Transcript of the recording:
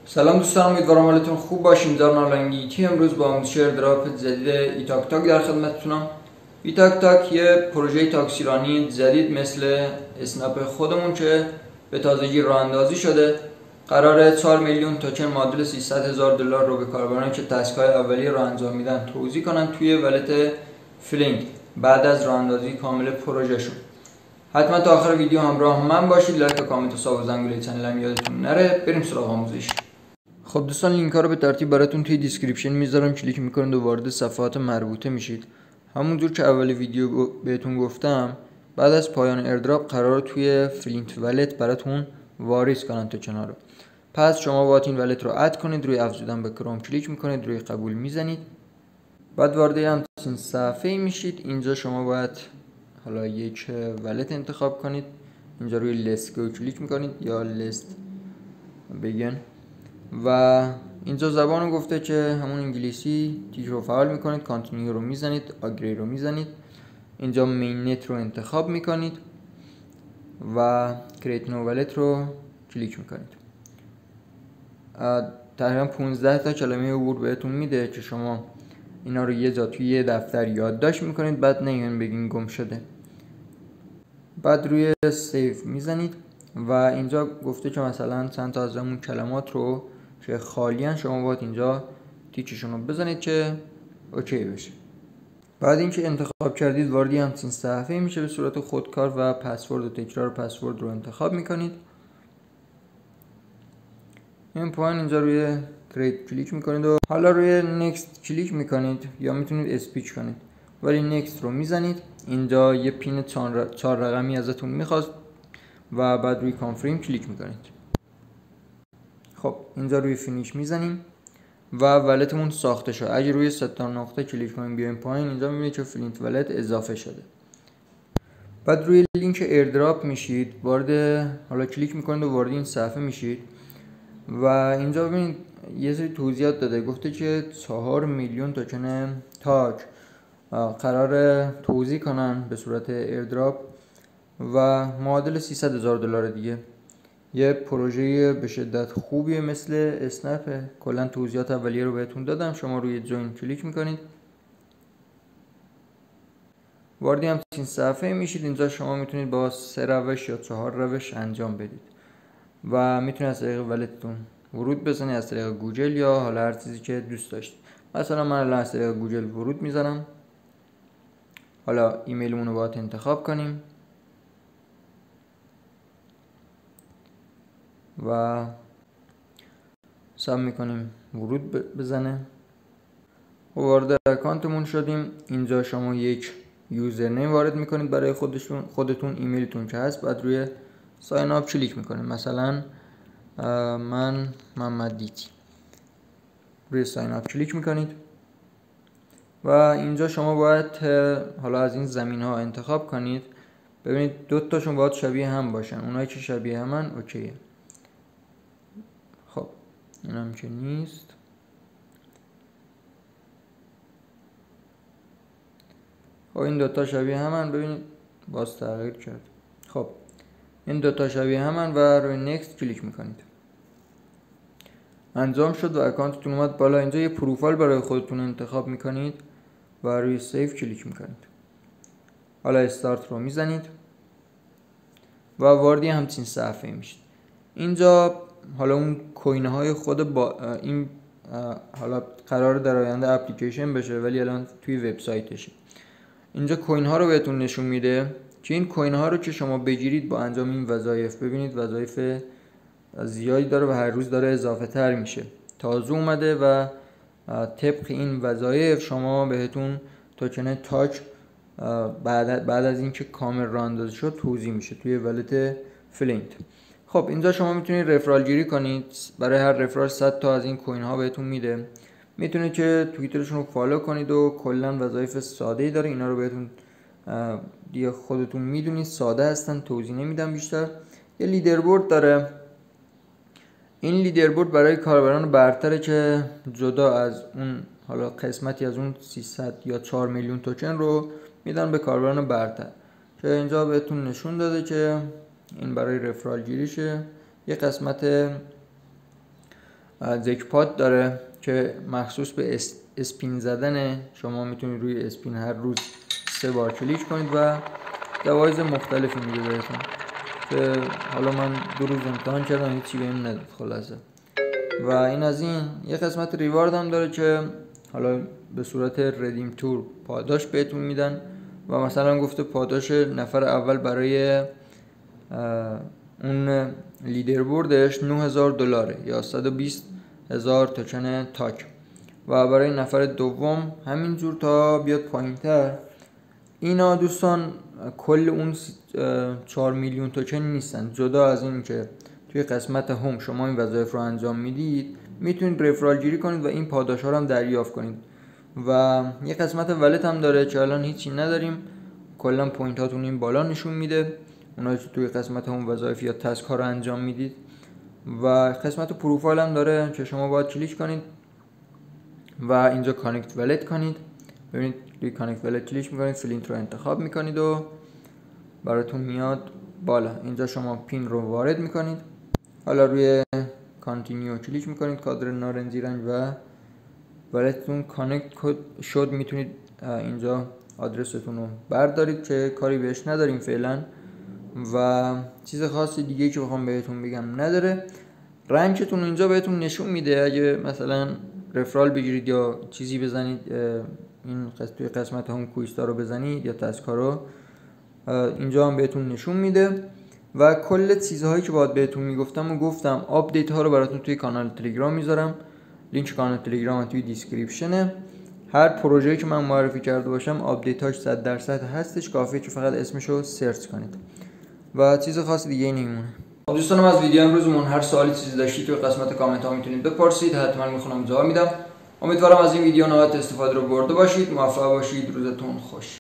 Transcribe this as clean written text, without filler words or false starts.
سلام دوستان، امیدوارم حالتون خوب باشین. زارن آنلاین امروز با آموزش ایردراپ جدید ایتاک تاک در خدمتتونم. ایتاک تاک یه پروژه تاکسیرانی جدید مثل اسنپ خودمون که به تازگی راه اندازی شده. قراره 4 میلیون توکن معادل $300,000 رو به کاربرانی که تسک‌های اولیه رو انجام میدن توزیع کنن توی ولت فلینک بعد از راه اندازی کامل پروژهشون. حتما تا آخر ویدیو همراه من باشید. لایک و کامنت و ساب و زنگوله چنلم یادتون نره. بریم سراغ آموزش. خب دوستان، لینک ها رو به ترتیب براتون توی دیسکریپشن میذارم، کلیک میکنید و وارد صفحات مربوطه میشید. همونجور که اول ویدیو بهتون گفتم، بعد از پایان ایردراپ قرار توی فلینت ولت براتون واریز کنن توکن ها رو. پس شما باید این ولت رو اد کنید، روی افزودن به کروم کلیک میکنید، روی قبول میزنید، بعد وارد همچین صفحه میشید. اینجا شما باید حالا یک ولت انتخاب کنید. اینجا روی لیست گو کلیک میکنید یا لیست بگن و اینجا زبان گفته که همون انگلیسی، تیک رو فعال میکنید، کانتینیو رو میزنید، آگری رو میزنید، اینجا مین نت رو انتخاب میکنید و کریت نو ولت رو کلیک میکنید. تقریبا 15 تا کلمه عبور بهتون میده که شما اینا رو یه جا توی یه دفتر یادداشت میکنید، بعد نمیان بگین گم شده. بعد روی سیو میزنید و اینجا گفته که مثلا چند تا از همون کلمات رو که خالیان شما باید اینجا تیکشون رو بزنید که اوکی بشه. بعد اینکه انتخاب کردید وارد همچین صفحه میشه به صورت خودکار و پسورد و تکرار پسورد رو انتخاب میکنید. این پایین اینجا روی کریت کلیک میکنید و حالا روی نکست کلیک میکنید یا میتونید اسپیچ کنید، ولی نکست رو میزنید. اینجا یه پین 4 رقمی ازتون میخواست و بعد روی کانفرم کلیک میکنید. خب اینجا روی فینیش میزنیم و ولتمون ساخته شد. اگه روی 3 تا نقطه کلیک کنیم بیایم پایین، اینجا میبینید که فلینت ولت اضافه شده. بعد روی لینک ایردراپ میشید، وارد حالا کلیک میکنید و وارد این صفحه میشید و اینجا ببینید یه سری توضیحات داده. گفته که 4 میلیون توکن تاک قرار توزیع کنن به صورت ایردراپ و معادل $300,000 دیگه. یه پروژه به شدت خوبیه مثل اسنپ. کلا توضیحات اولیه رو بهتون دادم. شما روی جوین کلیک میکنید، وارد همچین صفحه میشید. اینجا شما میتونید با 3 روش یا 4 روش انجام بدید و میتونید از طریق ولتتون ورود بزنید، از طریق گوگل یا حالا هر چیزی که دوست داشتید. مثلا من الان از طریق گوگل ورود میزنم. حالا ایمیلمون رو باید انتخاب کنیم و ساب میکنیم ورود بزنه و وارد اکانتمون شدیم. اینجا شما یک یوزرنیم وارد میکنید برای خودتون، ایمیلتون که هست. بعد روی ساین اپ کلیک میکنید، مثلا من محمد دیتی، روی ساین اپ کلیک میکنید و اینجا شما باید حالا از این زمین ها انتخاب کنید. ببینید 2 تاشون باید شبیه هم باشن. اونایی که شبیه همن اوکیه. خب این هم که نیست. خب این 2 تا شبیه همن. ببینید باز تغییر کرد. خب این 2 تا شبیه همن و روی نکست کلیک میکنید. انجام شد و اکانتتون اومد بالا. اینجا یه پروفایل برای خودتون انتخاب میکنید و روی سیو کلیک میکنید. حالا استارت رو میزنید و وارد همچین صفحه میشید. اینجا حالا اون کوین های خود با این حالا قرار در آینده اپلیکیشن بشه، ولی الان توی وبسایتشه. اینجا کوین ها رو بهتون نشون میده که این کوین ها رو که شما بگیرید با انجام این وظایف، ببینید وظایف زیادی داره و هر روز داره اضافه تر میشه. تازه اومده و طبق این وظایف شما بهتون توکن تاک بعد از اینکه کامل راه اندازی شد توزیع میشه توی ولت فلینت. خب اینجا شما میتونید رفرال گیری کنید. برای هر رفرال 100 تا از این کوین ها بهتون میده. میتونید که توییترشون رو فالو کنید و کلا وظایف ساده ای داره. اینا رو بهتون دیگه خودتون میدونید، ساده هستن، توضیح نمیدم بیشتر. یه لیدربورد داره. این لیدربورد برای کاربران برتره که جدا از اون حالا قسمتی از اون 300 یا 4 میلیون توکن رو میدن به کاربران برتر که اینجا بهتون نشون داده که این برای رفرال گیریشه. یه قسمت جکپات داره که مخصوص به اسپین زدنه. شما میتونید روی اسپین هر روز 3 بار کلیک کنید و جوایز مختلفی میده بهتون که حالا من 2 روز امتحان کردم هیچی بهم نداد خلاصه. و این از این. یه قسمت ریوارد هم داره که حالا به صورت ردیم تور پاداش بهتون میدن و مثلا گفته پاداش نفر اول برای اون لیدربوردش $9000 یا 120,000 توکن تاک و برای نفر دوم همینجور تا بیاد پایینتر. اینا دوستان کل اون 4 میلیون توکن نیستن. جدا از این که توی قسمت هم شما این وظایف رو انجام میدید میتونید رفرال گیری کنید و این پاداش ها رو هم دریافت کنید. و یه قسمت ولت هم داره که الان هیچی نداریم، کلا پوینت هاتون این بالا نشون میده اونایی که توی قسمت هم وظایف یا تسک ها رو انجام میدید. و قسمت پروفایل هم داره که شما باید کلیک کنید و اینجا کانکت ولت کنید. ببینید روی کانکت ولت کلیک میکنید، فلینت رو انتخاب میکنید و براتون میاد بالا. اینجا شما پین رو وارد میکنید، حالا روی کانتینیو کلیک میکنید، کادر نارنجی رنگ و ولتتون کانکت شد. میتونید اینجا آدرستون رو بردارید که کاری بهش نداریم فعلا و چیز خاصی دیگه که بخوام بهتون بگم نداره. رنکتون اینجا بهتون نشون میده، اگه مثلا رفرال بگیرید یا چیزی بزنید این توی قسمت هم کویستا رو بزنید یا تسکا رو اینجا هم بهتون نشون میده. و کل چیزهایی که باید بهتون میگفتم و گفتم. آپدیت ها رو براتون توی کانال تلگرام میذارم، لینک کانال تلگرام توی دیسکریپشنه. هر پروژه‌ای که من معرفی کرده باشم آپدیتاش 100% هستش، کافیه که فقط اسمشو سرچ کنید و چیز خاصی دیگه نمیمونه. دوستانم از ویدیو امروزمون هر سوالی چیزی داشتید توی قسمت کامنت ها میتونید بپرسید، حتما میخونم جواب میدم. امیدوارم از این ویدیو نهایت استفاده رو برده باشید. موفق باشید، روزتون خوش.